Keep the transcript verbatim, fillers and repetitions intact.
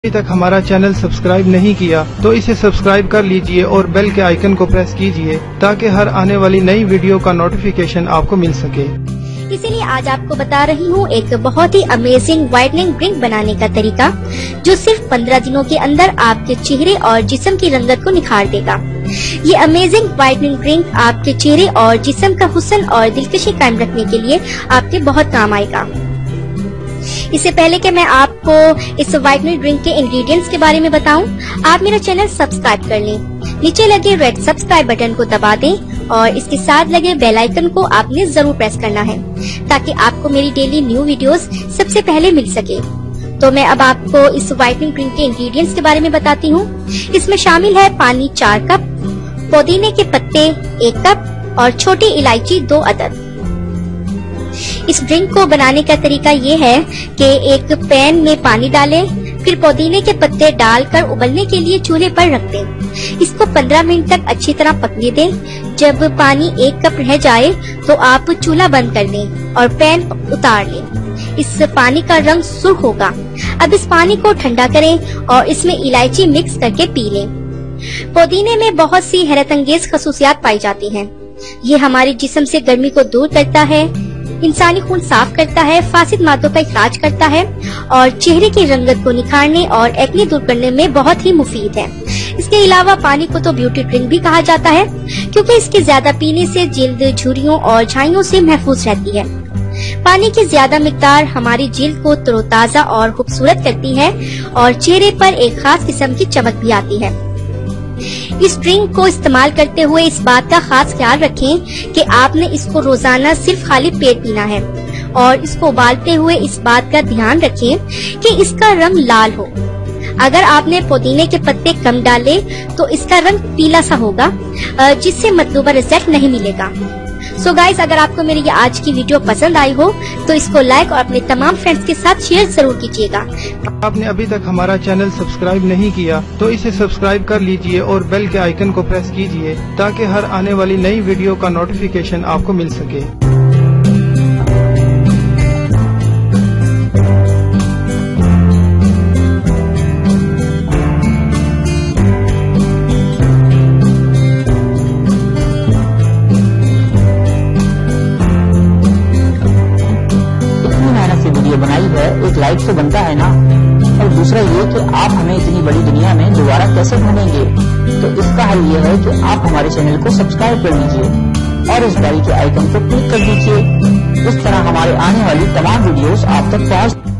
अभी तक हमारा चैनल सब्सक्राइब नहीं किया तो इसे सब्सक्राइब कर लीजिए और बेल के आइकन को प्रेस कीजिए ताकि हर आने वाली नई वीडियो का नोटिफिकेशन आपको मिल सके। इसीलिए आज आपको बता रही हूँ एक बहुत ही अमेजिंग व्हाइटनिंग ड्रिंक बनाने का तरीका, जो सिर्फ पंद्रह दिनों के अंदर आपके चेहरे और जिस्म की रंगत को निखार देगा। ये अमेजिंग व्हाइटनिंग ड्रिंक आपके चेहरे और जिस्म का हुस्न और दिलकशी कायम रखने के लिए आपके बहुत काम आएगा। इससे पहले कि मैं आपको इस व्हाइटनिंग ड्रिंक के इंग्रेडिएंट्स के बारे में बताऊं, आप मेरा चैनल सब्सक्राइब कर लें। नीचे लगे रेड सब्सक्राइब बटन को दबा दें और इसके साथ लगे बेल आइकन को आपने जरूर प्रेस करना है ताकि आपको मेरी डेली न्यू वीडियोस सबसे पहले मिल सके। तो मैं अब आपको इस व्हाइटनिंग ड्रिंक के इंग्रेडिएंट्स के बारे में बताती हूँ। इसमें शामिल है पानी चार कप, पुदीने के पत्ते एक कप और छोटी इलायची दो अदद। इस ड्रिंक को बनाने का तरीका ये है कि एक पैन में पानी डालें, फिर पुदीने के पत्ते डालकर उबलने के लिए चूल्हे पर रख दें। इसको पंद्रह मिनट तक अच्छी तरह पकने दें। जब पानी एक कप रह जाए तो आप चूल्हा बंद कर दें और पैन उतार लें। इस पानी का रंग सुर्ख होगा। अब इस पानी को ठंडा करें और इसमें इलायची मिक्स करके पी लें। पुदीने में बहुत सी हैरत अंगेज खसूसियात पाई जाती हैं। ये हमारे जिस्म से गर्मी को दूर करता है, इंसानी खून साफ करता है, फासिद मादों का इखराज करता है और चेहरे की रंगत को निखारने और एक्ने दूर करने में बहुत ही मुफीद है। इसके अलावा पानी को तो ब्यूटी ड्रिंक भी कहा जाता है क्योंकि इसके ज्यादा पीने से जिल्द झुर्रियों और झाइयों से महफूज रहती है। पानी की ज्यादा मिकदार हमारी जिल्द को तरोताजा और खूबसूरत करती है और चेहरे पर एक खास किस्म की चमक भी आती है। इस ड्रिंक को इस्तेमाल करते हुए इस बात का खास ख्याल रखें कि आपने इसको रोजाना सिर्फ खाली पेट पीना है और इसको उबालते हुए इस बात का ध्यान रखें कि इसका रंग लाल हो। अगर आपने पुदीने के पत्ते कम डाले तो इसका रंग पीला सा होगा, जिससे मतलूबा रिजल्ट नहीं मिलेगा। सो so गाइस, अगर आपको मेरी ये आज की वीडियो पसंद आई हो तो इसको लाइक और अपने तमाम फ्रेंड्स के साथ शेयर जरूर कीजिएगा। आपने अभी तक हमारा चैनल सब्सक्राइब नहीं किया तो इसे सब्सक्राइब कर लीजिए और बेल के आइकन को प्रेस कीजिए ताकि हर आने वाली नई वीडियो का नोटिफिकेशन आपको मिल सके। बनाई है, एक लाइक तो बनता है ना। और दूसरा ये कि आप हमें इतनी बड़ी दुनिया में दोबारा कैसे ढूंढेंगे, तो इसका हल ये है कि आप हमारे चैनल को सब्सक्राइब कर लीजिए और इस बेल के आइकन को क्लिक कर दीजिए। इस तरह हमारे आने वाली तमाम वीडियोस आप तक पहुंच